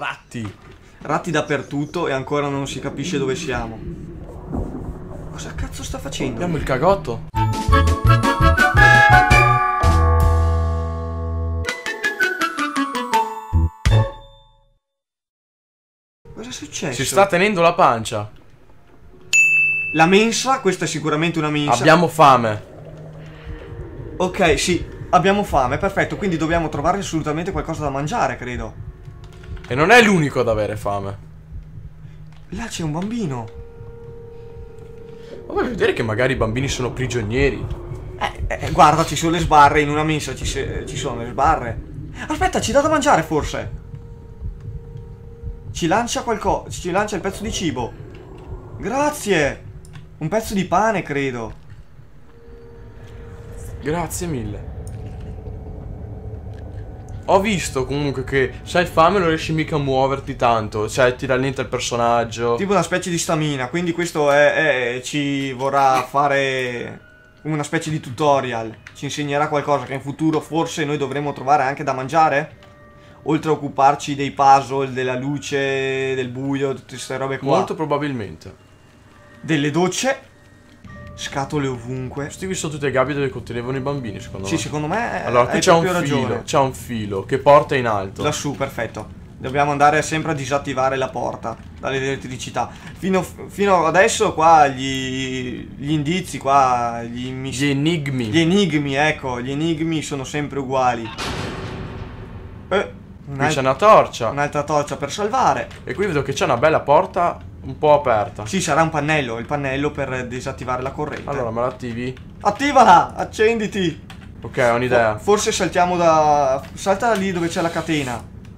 ratti. Ratti dappertutto e ancora non si capisce dove siamo. Cosa cazzo sta facendo? Abbiamo il cagotto. Cosa è successo? Si sta tenendo la pancia. La mensa, questa è sicuramente una mensa. Abbiamo fame. Ok, sì, abbiamo fame, perfetto. Quindi dobbiamo trovare assolutamente qualcosa da mangiare, credo. E non è l'unico ad avere fame. Là c'è un bambino. Ma vuoi vedere che magari i bambini sono prigionieri? Guarda, ci sono le sbarre. In una mensa ci sono le sbarre. Aspetta, ci dà da mangiare forse. Ci lancia qualcosa. Ci lancia il pezzo di cibo. Grazie. Un pezzo di pane, credo. Grazie mille. Ho visto comunque che se hai fame non riesci mica a muoverti tanto. Cioè ti rallenta il personaggio. Tipo una specie di stamina. Quindi questo ci vorrà fare una specie di tutorial. Ci insegnerà qualcosa che in futuro forse noi dovremo trovare anche da mangiare. Oltre a occuparci dei puzzle, della luce, del buio, tutte queste robe qua. Molto probabilmente. Delle docce. Scatole ovunque. Questi qui sono tutte gabbie dove contenevano i bambini, secondo me. Sì, secondo me. Allora, qui c'è un filo. C'è un filo che porta in alto. Lassù, perfetto. Dobbiamo andare sempre a disattivare la porta dall'elettricità. Fino adesso qua gli indizi qua, Gli enigmi. Gli enigmi, ecco, gli enigmi sono sempre uguali. Qui c'è una torcia. Un'altra torcia per salvare. E qui vedo che c'è una bella porta un po' aperta. Sì, sarà un pannello, il pannello per disattivare la corrente. Allora, me la attivi? Attivala, accenditi. Ok, ho un'idea. Forse saltiamo da... Salta da lì dove c'è la catena.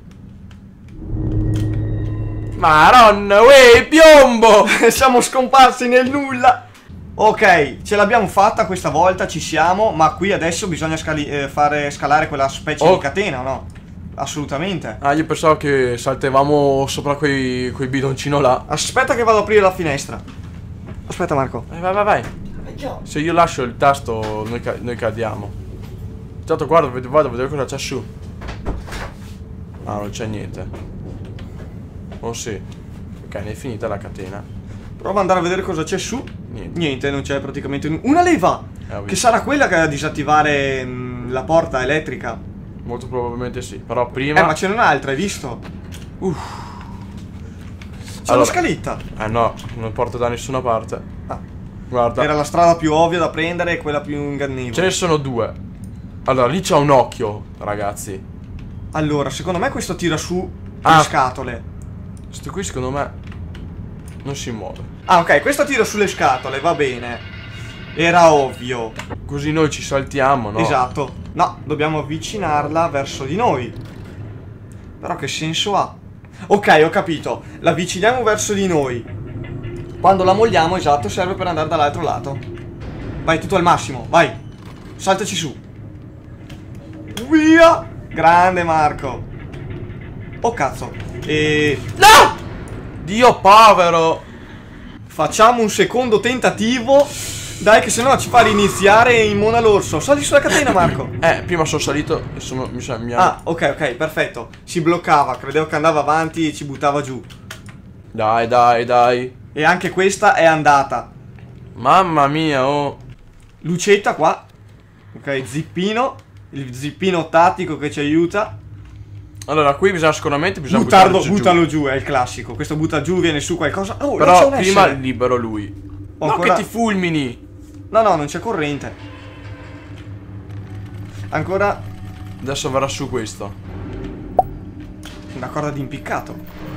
Maronna, uè, piombo! Siamo scomparsi nel nulla. Ok, ce l'abbiamo fatta questa volta, ci siamo. Ma qui adesso bisogna fare scalare quella specie di catena, o no? Assolutamente. Ah, io pensavo che saltavamo sopra quei bidoncino là. Aspetta che vado ad aprire la finestra. Aspetta Marco. Vai. Se io lascio il tasto noi cadiamo. Intanto guarda, vado a vedere cosa c'è su. Ah, non c'è niente. Oh sì. Ok, ne è finita la catena. Prova ad andare a vedere cosa c'è su. Niente, non c'è praticamente una leva. Che sarà quella che va a disattivare la porta elettrica. Molto probabilmente sì. Però prima... ma ce n'è un'altra, hai visto? C'è una scaletta. No, non porta da nessuna parte. Guarda. Era la strada più ovvia da prendere e quella più ingannevole. Ce ne sono due. Allora, lì c'è un occhio, ragazzi. Allora, secondo me questo tira su le scatole. Questo qui secondo me non si muove. Ah, ok, questo tira sulle scatole, va bene. Era ovvio. Così noi ci saltiamo, no? Esatto. No, dobbiamo avvicinarla verso di noi. Però che senso ha? Ok, ho capito. La avviciniamo verso di noi. Quando la molliamo, esatto, serve per andare dall'altro lato. Vai, tutto al massimo, vai. Saltaci su. Via! Grande Marco. Oh cazzo. No! Dio povero. Facciamo un secondo tentativo. Dai che sennò ci fa riniziare in mona l'orso. Sali sulla catena Marco. Prima sono salito e Ah, ok, perfetto. Si bloccava, credevo che andava avanti e ci buttava giù. Dai. E anche questa è andata. Mamma mia, oh. Lucetta qua. Ok, zippino. Il zippino tattico che ci aiuta. Allora, qui sicuramente bisogna buttalo giù, è il classico. Questo butta giù, viene su qualcosa. Oh, però prima libero lui. No, ancora... che ti fulmini. No, non c'è corrente. Ancora. Adesso verrà su questo. Una corda di impiccato.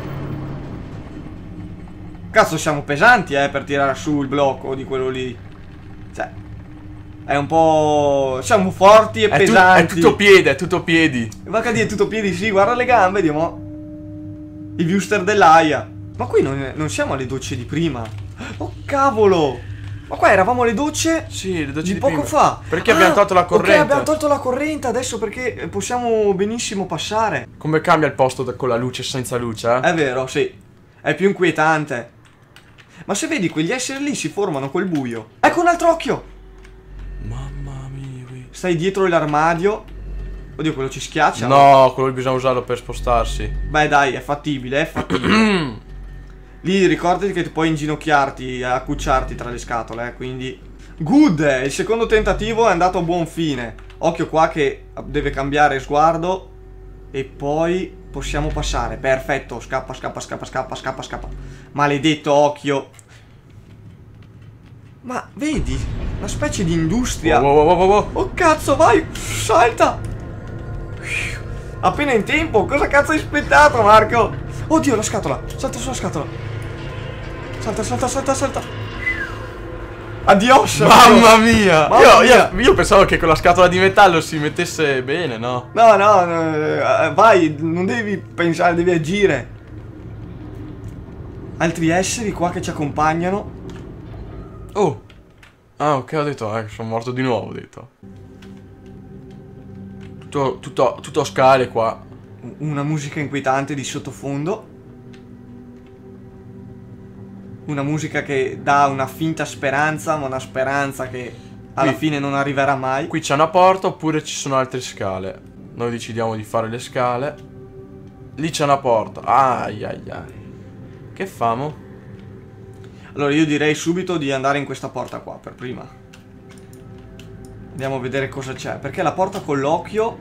Cazzo, siamo pesanti, per tirare su il blocco di quello lì. Cioè, è un po'... Siamo forti e pesanti. È tutto piedi. Va a dire tutto piedi, sì, guarda le gambe, vediamo. Il viewster dell'AIA. Ma qui non siamo alle docce di prima. Oh, cavolo. Ma qua eravamo alle docce? Sì, le docce di poco fa. Perché abbiamo tolto la corrente? Ok, abbiamo tolto la corrente adesso perché possiamo benissimo passare. Come cambia il posto con la luce e senza luce, eh? È vero, sì. È più inquietante. Ma se vedi, quegli esseri lì si formano col buio. Ecco un altro occhio. Mamma mia. Stai dietro l'armadio. Oddio, quello ci schiaccia. No, quello bisogna usarlo per spostarsi. Beh dai, è fattibile, è fattibile. Lì ricordati che puoi inginocchiarti, accucciarti tra le scatole, quindi... Good! Il secondo tentativo è andato a buon fine. Occhio qua che deve cambiare sguardo. E poi possiamo passare. Perfetto, scappa, scappa, scappa, scappa, scappa, scappa. Maledetto occhio. Ma vedi? Una specie di industria. Oh cazzo, vai! Salta! Appena in tempo, cosa cazzo hai aspettato, Marco? Oddio, la scatola! Salta sulla scatola! Salta, salta, salta, salta! Addios! Mamma mia! Mamma mia. Io pensavo che con la scatola di metallo si mettesse bene, no? No, no, vai, non devi pensare, devi agire. Altri esseri qua che ci accompagnano. Oh! Ah, ok, ho detto, sono morto di nuovo, ho detto. Tutto a scale qua. Una musica inquietante di sottofondo. Una musica che dà una finta speranza, ma una speranza che alla fine non arriverà mai. Qui c'è una porta oppure ci sono altre scale. Noi decidiamo di fare le scale. Lì c'è una porta. Ai ai ai. Che famo? Allora io direi subito di andare in questa porta qua per prima. Andiamo a vedere cosa c'è. Perché la porta con l'occhio...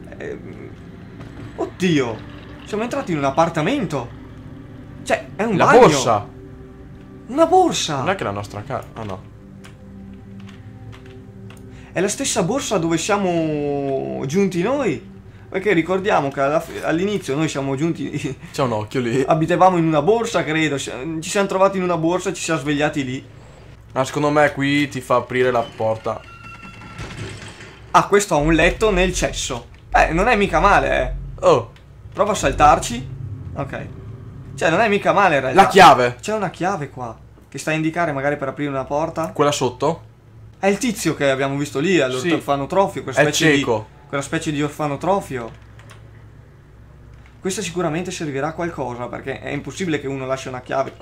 Oddio! Siamo entrati in un appartamento. Cioè, è un bagno. La borsa! Una borsa! Non è che la nostra casa... Ah no. È la stessa borsa dove siamo giunti noi. Perché ricordiamo che all'inizio noi siamo giunti... C'è un occhio lì. Abitavamo in una borsa, credo. Ci siamo trovati in una borsa e ci siamo svegliati lì. Ah, secondo me qui ti fa aprire la porta. Ah, questo ha un letto nel cesso. Non è mica male, Oh. Prova a saltarci. Ok. Cioè, non è mica male in realtà. La chiave. C'è una chiave qua che sta a indicare magari per aprire una porta. Quella sotto? È il tizio che abbiamo visto lì all'orfanotrofio. È cieco. Quella specie di orfanotrofio. Questa sicuramente servirà a qualcosa, perché è impossibile che uno lasci una chiave.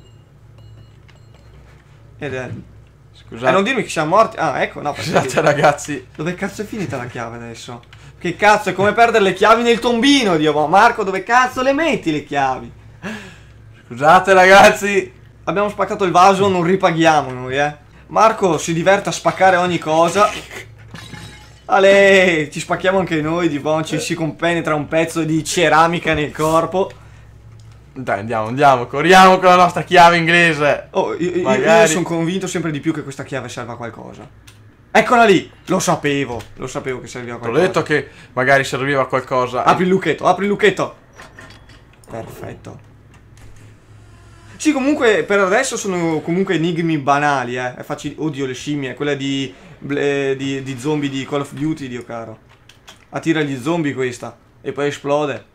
Ed è... Scusate. Non dirmi che siamo morti. Ah, ecco, no. Scusate ragazzi. Dove cazzo è finita la chiave adesso? Che cazzo, è come perdere le chiavi nel tombino, Dio. Ma Marco, dove cazzo le metti le chiavi? Scusate ragazzi. Abbiamo spaccato il vaso, non ripaghiamo noi, Marco si diverte a spaccare ogni cosa. Ale, ci spacchiamo anche noi, di buon, ci si compenetra un pezzo di ceramica nel corpo. Dai, andiamo, corriamo con la nostra chiave inglese. Oh, io sono convinto sempre di più che questa chiave serva a qualcosa. Eccola lì! Lo sapevo che serviva a qualcosa. T'ho detto che magari serviva a qualcosa. Apri il lucchetto, apri il lucchetto. Perfetto. Sì, comunque per adesso sono comunque enigmi banali, È facile. Oddio, le scimmie, quella di zombie di Call of Duty, Dio caro. Attira gli zombie questa e poi esplode.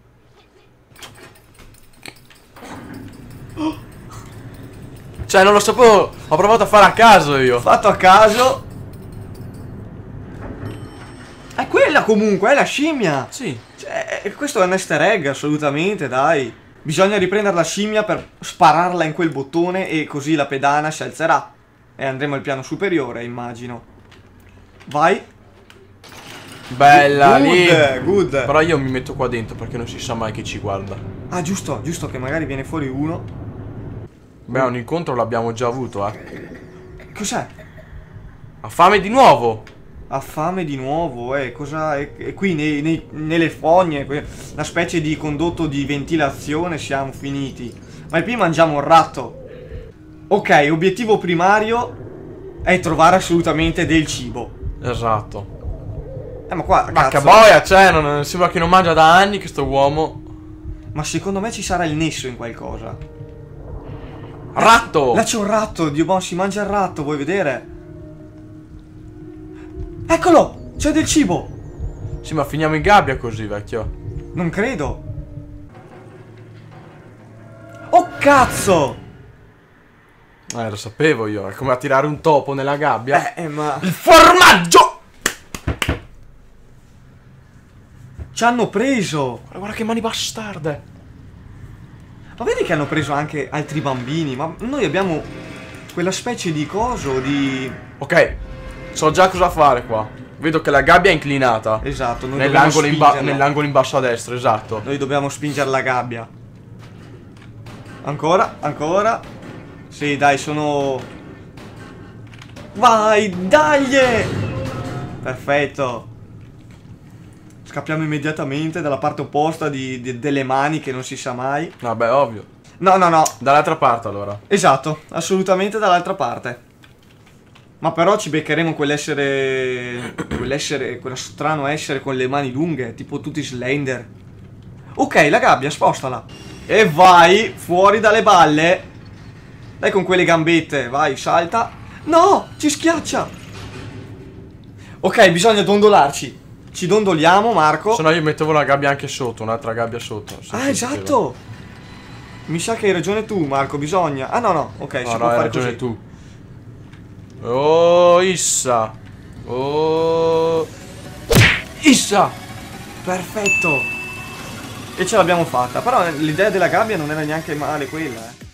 Cioè, non lo sapevo, ho provato a fare a caso io. Fatto a caso. È quella comunque, è la scimmia. Sì. Cioè, questo è un easter egg, assolutamente, dai. Bisogna riprendere la scimmia per spararla in quel bottone e così la pedana si alzerà. E andremo al piano superiore, immagino. Vai. Bella lì. Good. Però io mi metto qua dentro perché non si sa mai che ci guarda. Ah, giusto che magari viene fuori uno. Beh, un incontro l'abbiamo già avuto, Cos'è? Ha fame di nuovo. Ha fame di nuovo, cosa è qui nelle fogne, una specie di condotto di ventilazione, siamo finiti. Ma qui mangiamo un ratto. Ok, obiettivo primario è trovare assolutamente del cibo. Esatto. Ma qua, Ma cazzo, che boia, cioè, non sembra che non mangia da anni questo uomo. ma secondo me ci sarà il nesso in qualcosa. Ratto! Là c'è un ratto, Dio buono, si mangia il ratto, vuoi vedere? Eccolo! C'è del cibo! Sì, ma finiamo in gabbia così, vecchio. Non credo. Oh cazzo! Lo sapevo io, è come attirare un topo nella gabbia. Ma... Il formaggio! Ci hanno preso! Guarda che mani bastarde! Ma vedi che hanno preso anche altri bambini? Ma noi abbiamo quella specie di coso, di... Ok, so già cosa fare qua. Vedo che la gabbia è inclinata. Esatto, noi nell'angolo in basso a destra, esatto. Noi dobbiamo spingere la gabbia. Ancora, ancora. Sì, dai, sono... Vai, dai! Perfetto. Scappiamo immediatamente dalla parte opposta delle mani, che non si sa mai. Vabbè, ovvio. No, no, no. Dall'altra parte allora. Esatto, assolutamente dall'altra parte. Ma però ci beccheremo quell'essere... quello strano essere con le mani lunghe, tipo tutti Slender. Ok, la gabbia, spostala. E vai, fuori dalle balle. Dai con quelle gambette, vai, salta. No, ci schiaccia. Ok, bisogna dondolarci. Ci dondoliamo, Marco. Se no io mettevo una gabbia anche sotto, un'altra gabbia sotto. Ah, esatto. Mi sa che hai ragione tu, Marco, bisogna... Ah, no, no, ok, no, si no, può hai fare ragione così. tu. Oh, Issa. Oh. Issa. Perfetto. E ce l'abbiamo fatta. Però l'idea della gabbia non era neanche male quella,